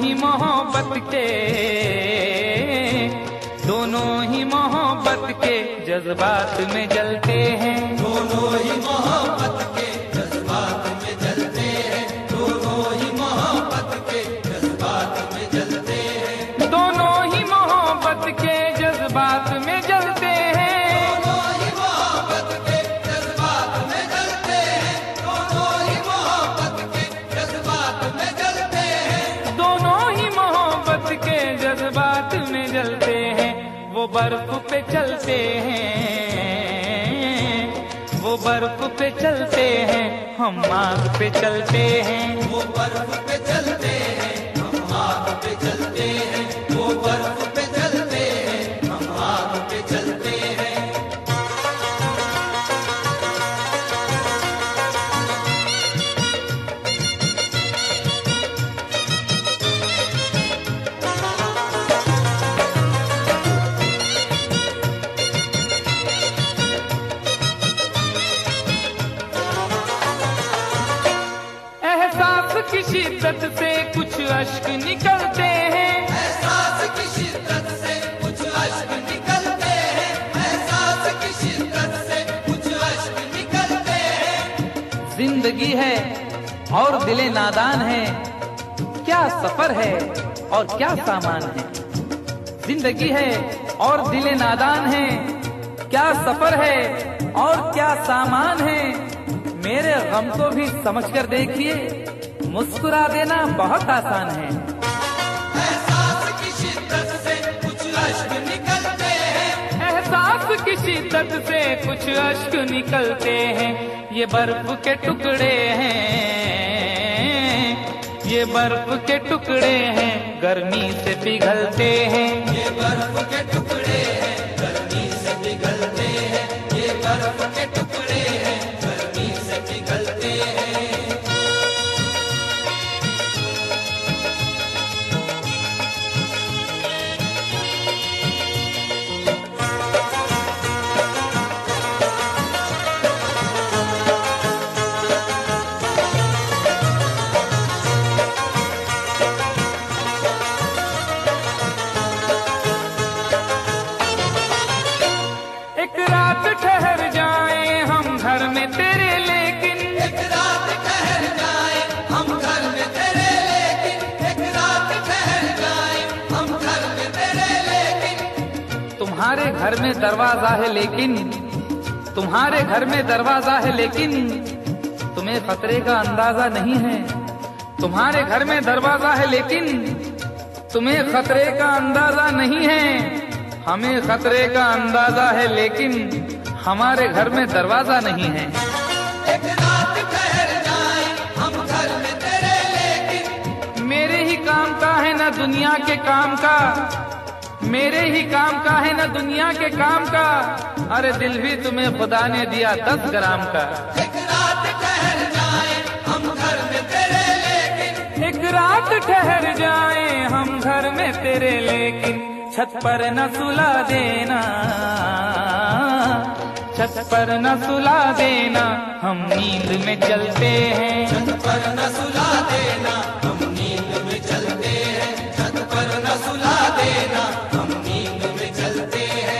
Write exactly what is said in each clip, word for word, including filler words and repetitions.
ही मोहब्बत के, दोनों ही मोहब्बत के जज्बात में जलते हैं। दोनों ही मोहब्बत के जज्बात में जलते हैं। दोनों ही मोहब्बत के जज्बात में जलते हैं। दोनों ही मोहब्बत के जज्बात में जलते हैं। दोनों ही मोहब्बत के जज्बात में जलते हैं। दोनों ही मोहब्बत के जज्बात में जलते हैं। दोनों ही मोहब्बत के जज्बात में जलते हैं। वो बर्फ पे चलते हैं, वो बर्फ पे चलते हैं, हम आग पे चलते हैं। वो बर्फ पे चलते हैं, हम आग पे चलते हैं। वो बर्फ पे चलते हैं, हम आग पे चलते हैं। की शिद्दत से कुछ अश्क निकलते हैं। एहसास की शिद्दत से कुछ अश्क निकलते हैं। एहसास की शिद्दत से कुछ अश्क निकलते हैं। जिंदगी है और दिले नादान है, क्या सफर है और क्या सामान है। जिंदगी है और दिले नादान है, क्या सफर है और क्या सामान है। मेरे गम को भी समझकर देखिए, मुस्कुरा देना बहुत आसान है। एहसास की शिद्दत से कुछ अश्क निकलते हैं। एहसास की शिद्दत से कुछ अश्क निकलते हैं। ये बर्फ के टुकड़े हैं, ये बर्फ के टुकड़े हैं, गर्मी से पिघलते हैं। ये बर्फ के टुकड़े हैं, गर्मी से पिघलते हैं। ये बर्फ के टुकड़े हैं, गर्मी से पिघलते हैं। एक रात ठहर जाए हम घर में तेरे, लेकिन एक रात ठहर जाए हम घर में तेरे, लेकिन एक रात ठहर जाए हम घर में तेरे, लेकिन तुम्हारे घर में दरवाजा है, लेकिन तुम्हारे घर में दरवाजा है, लेकिन तुम्हें खतरे का अंदाजा नहीं है। तुम्हारे घर में दरवाजा है, लेकिन तुम्हें खतरे का अंदाजा नहीं है। हमें खतरे का अंदाजा है, लेकिन हमारे घर में दरवाजा नहीं है। एक रात ठहर जाए हम घर में तेरे, लेकिन मेरे ही काम का है ना दुनिया के काम का, मेरे ही काम का है ना दुनिया के काम का। अरे दिल भी तुम्हें खुदा ने दिया दस ग्राम का। एक रात ठहर जाए हम घर में तेरे, लेकिन एक रात ठहर जाए हम घर में तेरे, लेकिन छत पर न सुला देना, छत पर न सुला देना, हम नींद में चलते हैं। छत पर न सुला देना, हम नींद में चलते हैं। छत पर न सुला देना, हम नींद में चलते हैं।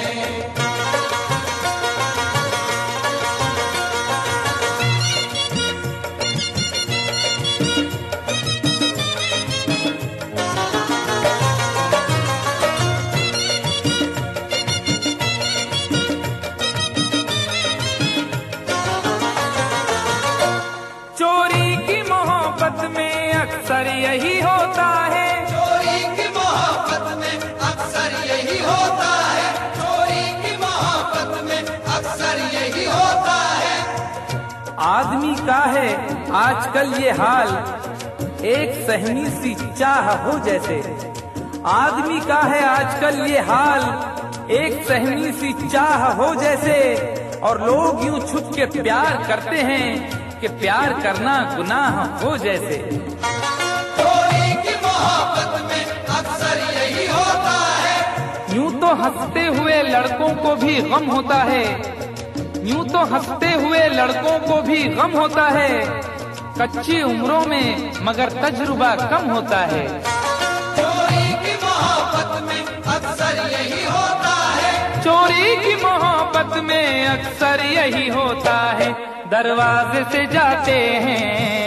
अक्सर यही होता है, चोरी की मोहब्बत में अक्सर यही होता है। चोरी की मोहब्बत में अक्सर यही होता है। आदमी का है आजकल ये हाल, एक सहनी सी चाह हो जैसे। आदमी का है आजकल ये हाल, एक सहनी सी चाह हो जैसे। और लोग यूं छुप के प्यार करते हैं कि प्यार करना गुनाह हो जैसे। चोरी की मोहब्बत में अक्सर यही होता है। यूं तो हंसते हुए लड़कों को भी गम होता है, यूं तो हंसते हुए लड़कों को भी गम होता है। कच्ची उम्रों में मगर तजुर्बा कम होता है। चोरी की मोहब्बत में अक्सर यही होता है, चोरी की मोहब्बत में अक्सर यही होता है। दरवाजे से जाते हैं,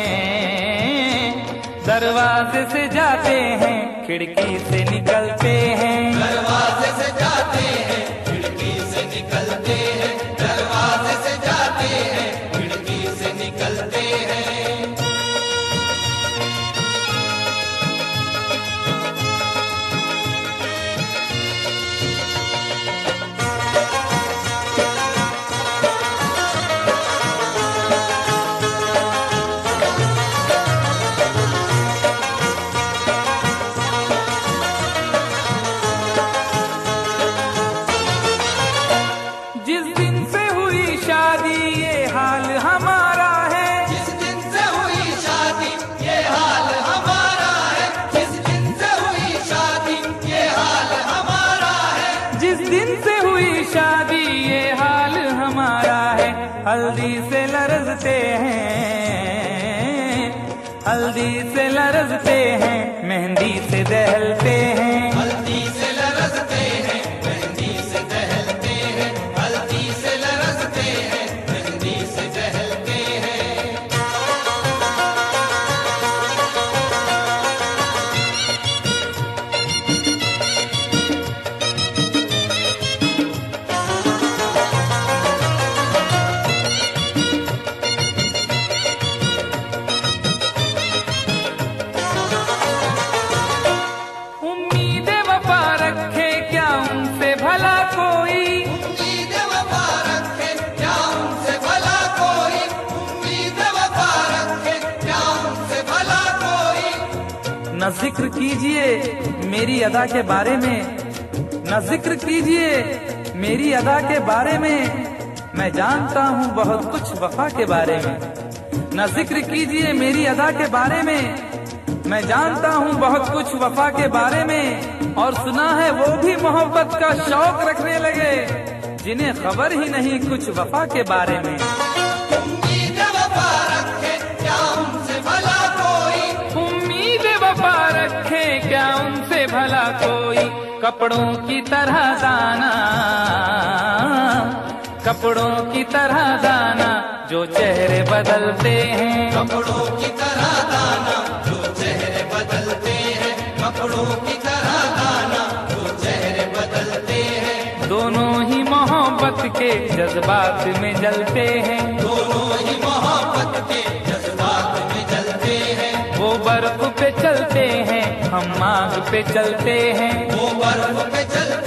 दरवाजे से जाते हैं, खिड़की से निकलते हैं। दरवाजे से जाते हैं, खिड़की से निकलते हैं, दरवाजे से जाते हैं, खिड़की से निकलते हैं। जिस दिन से हुई शादी ये हाल हमारा है, जिस दिन से हुई शादी ये हाल हमारा है, जिस दिन से हुई शादी ये हाल हमारा है, जिस दिन से हुई शादी ये हाल हमारा है। हल्दी से लरजते हैं, हल्दी से लरजते हैं, मेहंदी से दहलते हैं। हल्दी से लरजते हैं, मेहंदी से दहलते हैं, हल्दी से लरजते हैं, मेहंदी से दहलते हैं। उम्मीद वफा रखे क्या उनसे भला कोई, उम्मीद वफा रखे क्या उनसे भला कोई, उम्मीद वफा रखे क्या उनसे भला कोई। न जिक्र कीजिए मेरी अदा के बारे में, न जिक्र कीजिए मेरी अदा के बारे में, मैं जानता हूँ बहुत कुछ वफा के बारे में। न जिक्र कीजिए मेरी अदा के बारे में, मैं जानता हूँ बहुत कुछ वफा के बारे में। और सुना है वो भी मोहब्बत का शौक रखने लगे, जिन्हें खबर ही नहीं कुछ वफा के बारे में। उम्मीद वफा रखे क्या उनसे भला कोई, उम्मीद वफा रखे क्या उनसे भला कोई। कपड़ों की तरह दाना, कपड़ों की तरह दाना, जो चेहरे बदलते हैं। कपड़ों की तरह दाना जो चेहरे बदलते हैं, कपड़ों की तरह दाना जो चेहरे बदलते हैं। दोनों ही मोहब्बत के जज्बात में जलते हैं, दोनों ही मोहब्बत के जज्बात में जलते हैं। वो बर्फ पे चलते हैं, हम आग पे चलते हैं। वो बर्फ पे चलते